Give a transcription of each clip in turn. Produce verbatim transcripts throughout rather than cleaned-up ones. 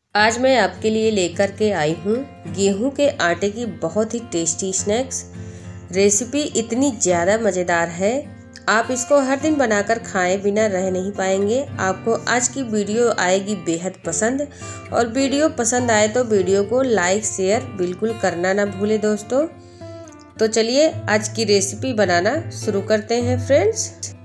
आज मैं आपके लिए लेकर के आई हूँ गेहूं के आटे की बहुत ही टेस्टी स्नैक्स। रेसिपी इतनी ज़्यादा मज़ेदार है, आप इसको हर दिन बनाकर खाए बिना रह नहीं पाएंगे। आपको आज की वीडियो आएगी बेहद पसंद, और वीडियो पसंद आए तो वीडियो को लाइक शेयर बिल्कुल करना ना भूले दोस्तों। तो चलिए आज की रेसिपी बनाना शुरू करते हैं फ्रेंड्स।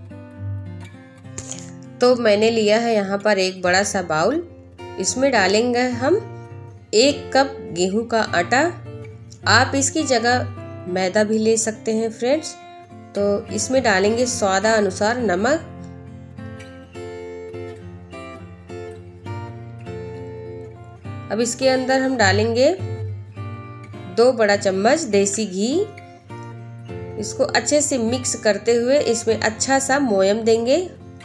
तो मैंने लिया है यहाँ पर एक बड़ा सा बाउल, इसमें डालेंगे हम एक कप गेहूं का आटा। आप इसकी जगह मैदा भी ले सकते हैं फ्रेंड्स। तो इसमें डालेंगे स्वाद अनुसार नमक, अब इसके अंदर हम डालेंगे दो बड़ा चम्मच देसी घी। इसको अच्छे से मिक्स करते हुए इसमें अच्छा सा मोयम देंगे।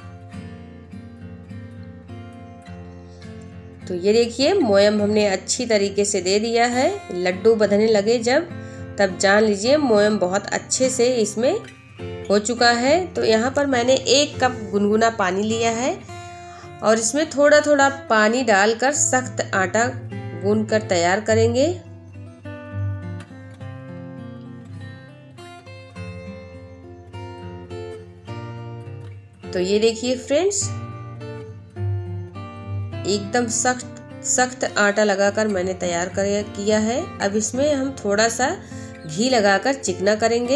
तो ये देखिए मोयम हमने अच्छी तरीके से दे दिया है। लड्डू बंधने लगे जब, तब जान लीजिए मोयम बहुत अच्छे से इसमें हो चुका है। तो यहाँ पर मैंने एक कप गुनगुना पानी लिया है और इसमें थोड़ा थोड़ा पानी डालकर सख्त आटा गूंद कर तैयार करेंगे। तो ये देखिए फ्रेंड्स, एकदम सख्त सख्त आटा लगाकर मैंने तैयार कर किया है। अब इसमें हम थोड़ा सा घी लगाकर चिकना करेंगे।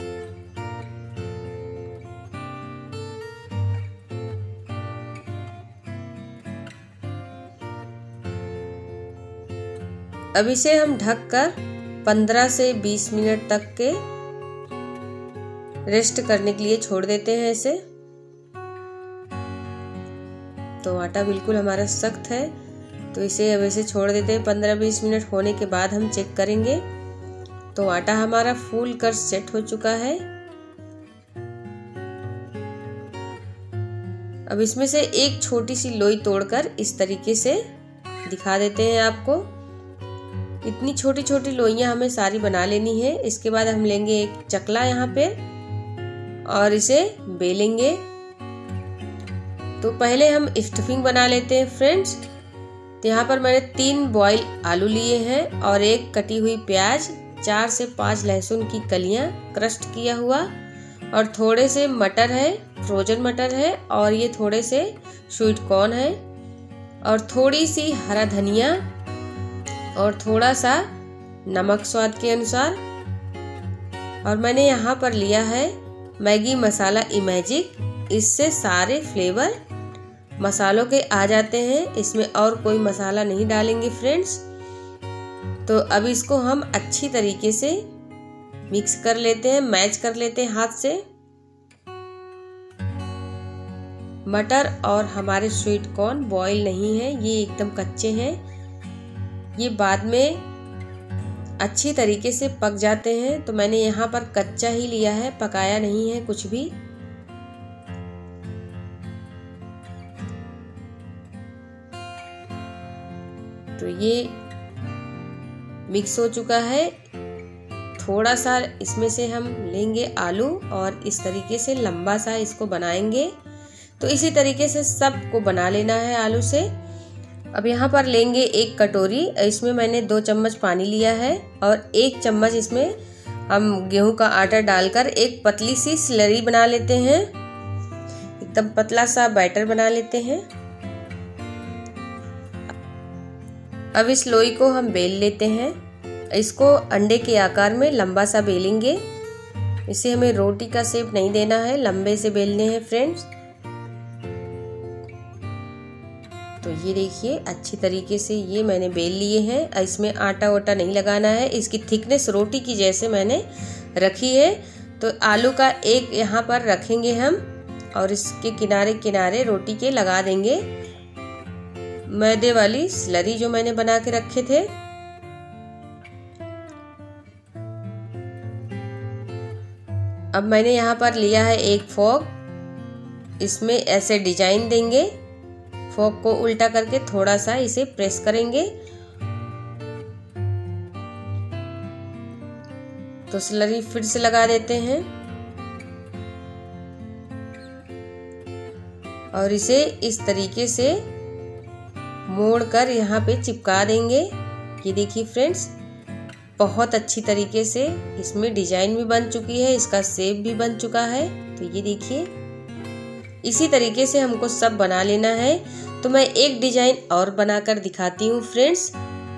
अब इसे हम ढककर पंद्रह से बीस मिनट तक के रेस्ट करने के लिए छोड़ देते हैं इसे। तो आटा बिल्कुल हमारा सख्त है, तो इसे अब ऐसे छोड़ देते हैं। पंद्रह बीस मिनट होने के बाद हम चेक करेंगे। तो आटा हमारा फूल कर सेट हो चुका है। अब इसमें से एक छोटी सी लोई तोड़कर इस तरीके से दिखा देते हैं आपको। इतनी छोटी छोटी लोइयां हमें सारी बना लेनी है। इसके बाद हम लेंगे एक चकला यहाँ पे और इसे बेलेंगे। तो पहले हम स्टफिंग बना लेते हैं फ्रेंड्स। तो यहाँ पर मैंने तीन बॉयल आलू लिए हैं और एक कटी हुई प्याज, चार से पांच लहसुन की कलियां क्रस्ट किया हुआ, और थोड़े से मटर है, फ्रोजन मटर है, और ये थोड़े से स्वीट कॉर्न है, और थोड़ी सी हरा धनिया, और थोड़ा सा नमक स्वाद के अनुसार। और मैंने यहाँ पर लिया है मैगी मसाला इमेजिक। इससे सारे फ्लेवर मसालों के आ जाते हैं, इसमें और कोई मसाला नहीं डालेंगे फ्रेंड्स। तो अब इसको हम अच्छी तरीके से मिक्स कर लेते हैं, मैच कर लेते हैं हाथ से। मटर और हमारे स्वीट कॉर्न बॉईल नहीं है, ये एकदम कच्चे हैं। ये बाद में अच्छी तरीके से पक जाते हैं। तो मैंने यहाँ पर कच्चा ही लिया है, पकाया नहीं है कुछ भी। तो ये मिक्स हो चुका है। थोड़ा सा इसमें से हम लेंगे आलू और इस तरीके से लंबा सा इसको बनाएंगे। तो इसी तरीके से सबको बना लेना है आलू से। अब यहाँ पर लेंगे एक कटोरी, इसमें मैंने दो चम्मच पानी लिया है और एक चम्मच इसमें हम गेहूं का आटा डालकर एक पतली सी स्लरी बना लेते हैं। एकदम पतला सा बैटर बना लेते हैं। अब इस लोई को हम बेल लेते हैं। इसको अंडे के आकार में लंबा सा बेलेंगे। इसे हमें रोटी का शेप नहीं देना है, लंबे से बेलने हैं फ्रेंड्स। तो ये देखिए अच्छी तरीके से ये मैंने बेल लिए हैं। इसमें आटा वाटा नहीं लगाना है। इसकी थिकनेस रोटी की जैसे मैंने रखी है। तो आलू का एक यहाँ पर रखेंगे हम और इसके किनारे किनारे रोटी के लगा देंगे मैदे वाली स्लरी जो मैंने बना के रखे थे। अब मैंने यहाँ पर लिया है एक फोक, इसमें ऐसे डिजाइन देंगे। फोक को उल्टा करके थोड़ा सा इसे प्रेस करेंगे। तो स्लरी फिर से लगा देते हैं और इसे इस तरीके से मोड़ कर यहाँ पे चिपका देंगे। ये देखिए फ्रेंड्स, बहुत अच्छी तरीके से इसमें डिजाइन भी बन चुकी है, इसका शेप भी बन चुका है। तो ये देखिए, इसी तरीके से हमको सब बना लेना है। तो मैं एक डिजाइन और बनाकर दिखाती हूँ फ्रेंड्स।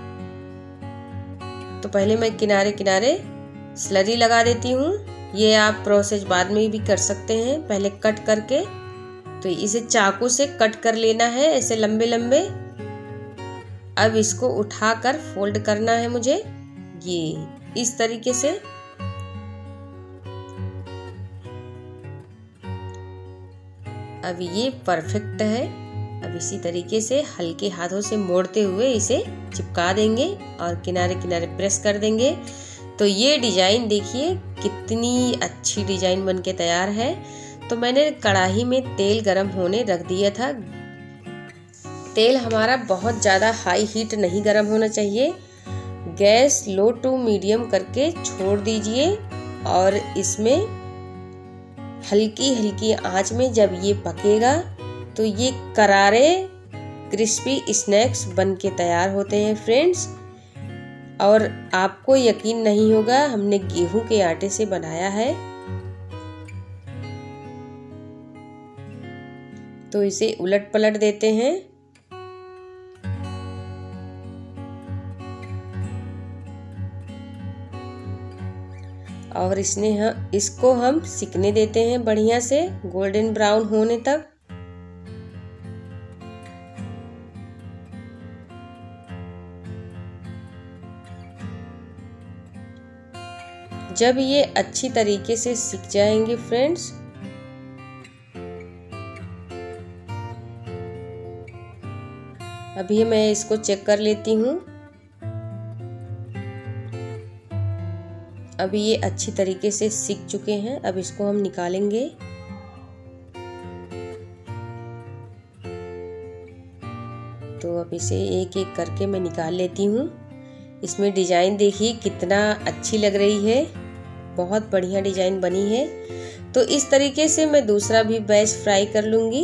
तो पहले मैं किनारे किनारे स्लरी लगा देती हूँ। ये आप प्रोसेस बाद में भी कर सकते हैं, पहले कट करके। तो इसे चाकू से कट कर लेना है ऐसे लंबे लंबे। अब इसको उठाकर फोल्ड करना है मुझे, ये इस तरीके से। अब ये परफेक्ट है। अब इसी तरीके से हल्के हाथों से मोड़ते हुए इसे चिपका देंगे और किनारे किनारे प्रेस कर देंगे। तो ये डिजाइन देखिए कितनी अच्छी डिजाइन बनके तैयार है। तो मैंने कढ़ाई में तेल गरम होने रख दिया था। तेल हमारा बहुत ज़्यादा हाई हीट नहीं गरम होना चाहिए। गैस लो टू मीडियम करके छोड़ दीजिए और इसमें हल्की हल्की आंच में जब ये पकेगा तो ये करारे क्रिस्पी स्नैक्स बनके तैयार होते हैं फ्रेंड्स। और आपको यकीन नहीं होगा, हमने गेहूं के आटे से बनाया है। तो इसे उलट पलट देते हैं। और इसने हम इसको हम सिकने देते हैं बढ़िया से गोल्डन ब्राउन होने तक। जब ये अच्छी तरीके से सिक जाएंगे फ्रेंड्स, अभी मैं इसको चेक कर लेती हूँ। अभी ये अच्छी तरीके से सिक चुके हैं। अब इसको हम निकालेंगे। तो अब इसे एक एक करके मैं निकाल लेती हूँ। इसमें डिजाइन देखिए कितना अच्छी लग रही है, बहुत बढ़िया डिजाइन बनी है। तो इस तरीके से मैं दूसरा भी बैच फ्राई कर लूंगी।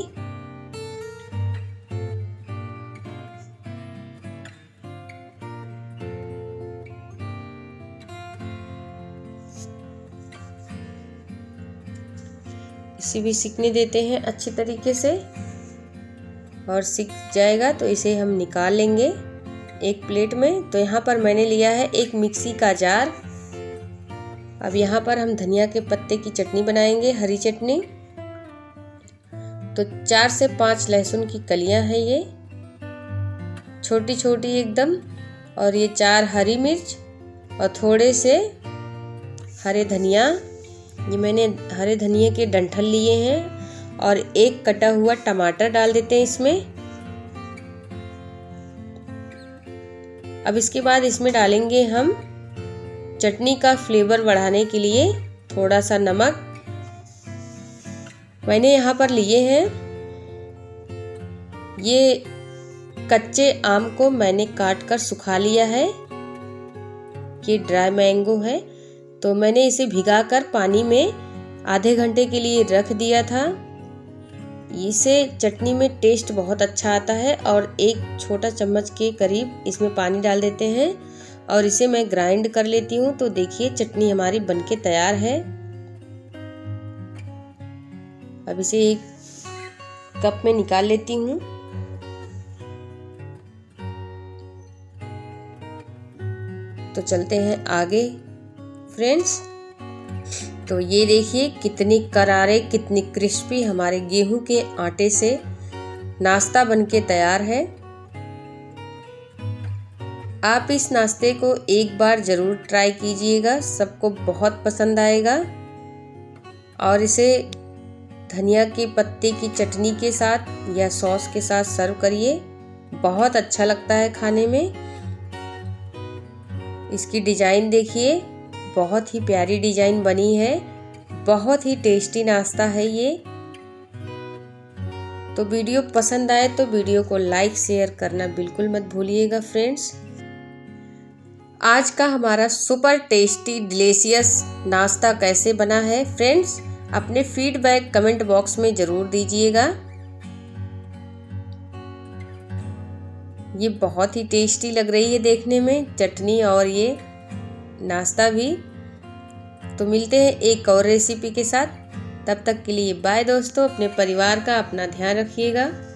इसे भी सिकने देते हैं अच्छी तरीके से। और सिक जाएगा तो इसे हम निकाल लेंगे एक प्लेट में। तो यहाँ पर मैंने लिया है एक मिक्सी का जार। अब यहाँ पर हम धनिया के पत्ते की चटनी बनाएंगे, हरी चटनी। तो चार से पांच लहसुन की कलियां हैं ये, छोटी छोटी एकदम। और ये चार हरी मिर्च और थोड़े से हरे धनिया। ये मैंने हरे धनिया के डंठल लिए हैं। और एक कटा हुआ टमाटर डाल देते हैं इसमें। अब इसके बाद इसमें डालेंगे हम चटनी का फ्लेवर बढ़ाने के लिए थोड़ा सा नमक। मैंने यहाँ पर लिए हैं ये कच्चे आम को मैंने काट कर सुखा लिया है। ये ड्राई मैंगो है। तो मैंने इसे भिगाकर पानी में आधे घंटे के लिए रख दिया था। इससे चटनी में टेस्ट बहुत अच्छा आता है। और एक छोटा चम्मच के करीब इसमें पानी डाल देते हैं और इसे मैं ग्राइंड कर लेती हूँ। तो देखिए चटनी हमारी बनके तैयार है। अब इसे एक कप में निकाल लेती हूँ। तो चलते हैं आगे फ्रेंड्स। तो ये देखिए कितनी करारे, कितनी क्रिस्पी हमारे गेहूं के आटे से नाश्ता बनके तैयार है। आप इस नाश्ते को एक बार जरूर ट्राई कीजिएगा, सबको बहुत पसंद आएगा। और इसे धनिया के पत्ते की चटनी के साथ या सॉस के साथ सर्व करिए, बहुत अच्छा लगता है खाने में। इसकी डिजाइन देखिए, बहुत ही प्यारी डिजाइन बनी है। बहुत ही टेस्टी नाश्ता है ये। तो वीडियो पसंद आए तो वीडियो को लाइक शेयर करना बिल्कुल मत भूलिएगा फ्रेंड्स। आज का हमारा सुपर टेस्टी डिलीशियस नाश्ता कैसे बना है फ्रेंड्स, अपने फीडबैक कमेंट बॉक्स में जरूर दीजिएगा। ये बहुत ही टेस्टी लग रही है देखने में, चटनी और ये नाश्ता भी। तो मिलते हैं एक और रेसिपी के साथ, तब तक के लिए बाय दोस्तों। अपने परिवार का अपना ध्यान रखिएगा।